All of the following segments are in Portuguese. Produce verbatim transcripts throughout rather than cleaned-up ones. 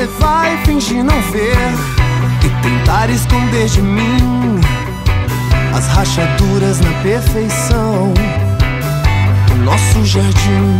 você vai fingir não ver e tentar esconder de mim as rachaduras na perfeição do nosso jardim.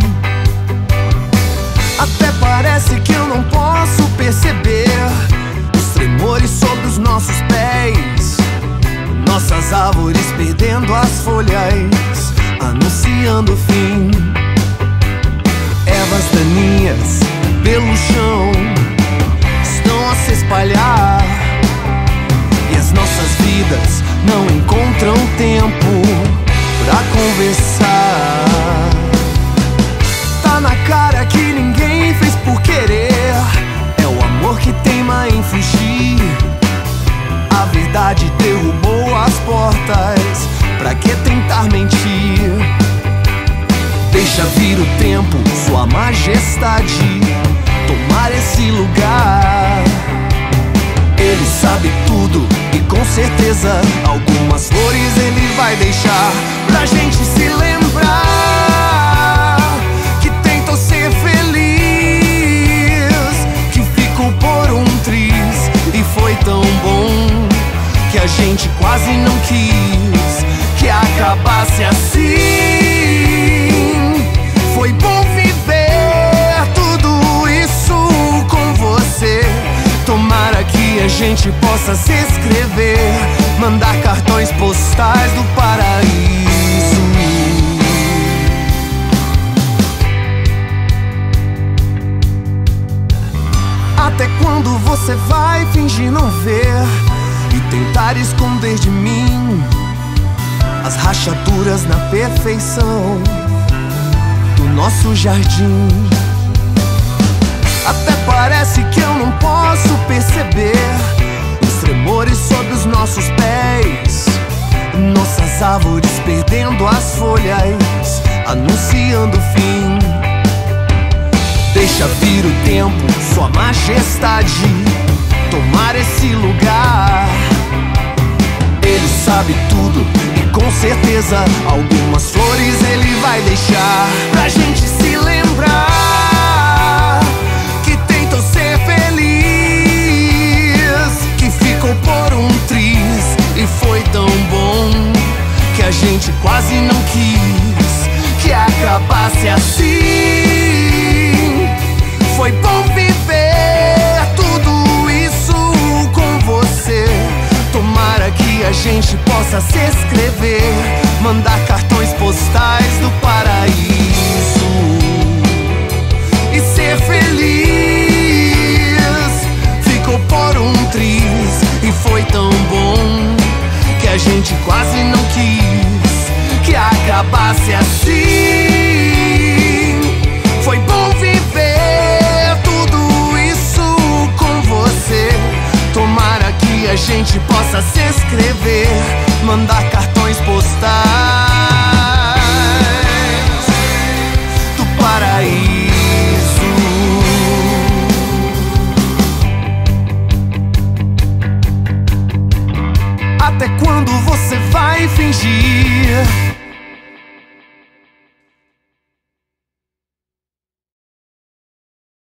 Até parece que eu não posso perceber os tremores sobre os nossos pés, nossas árvores perdendo as folhas, anunciando o fim. Ervas daninhas pelo chão estão a se espalhar, e as nossas vidas não encontram tempo pra conversar. Tá na cara que ninguém fez por querer, é o amor que teima em fugir. A verdade derrubou as portas, pra que tentar mentir? Deixa vir o tempo, sua majestade, tomar esse lugar. Ele sabe tudo e com certeza algumas flores ele vai deixar pra gente se lembrar que tentou ser feliz, que ficou por um triz e foi tão bom que a gente quase não quis que acabasse assim. Foi bom viver tudo isso com você. Tomara que a gente possa se escrever, mandar cartões postais do paraíso. Até quando você vai fingir não ver e tentar esconder de mim as rachaduras na perfeição do nosso jardim? Até parece que eu não posso perceber os tremores sobre os nossos pés, nossas árvores perdendo as folhas, anunciando o fim. Deixa vir o tempo, sua majestade, tomar esse lugar. Ele sabe tudo e com certeza algumas flores ele vai deixar pra gente se lembrar que tentou ser feliz, que ficou por um triz e foi tão bom que a gente quase não quis que acabasse assim. Foi bom viver tudo isso com você. Tomara que a gente possa se escrever, mandar cartões postais do paraíso e ser feliz. Ficou por um triz e foi tão bom que a gente quase não quis que acabasse assim. Foi bom viver tudo isso com você. Tomara que a gente possa se escrever, mandar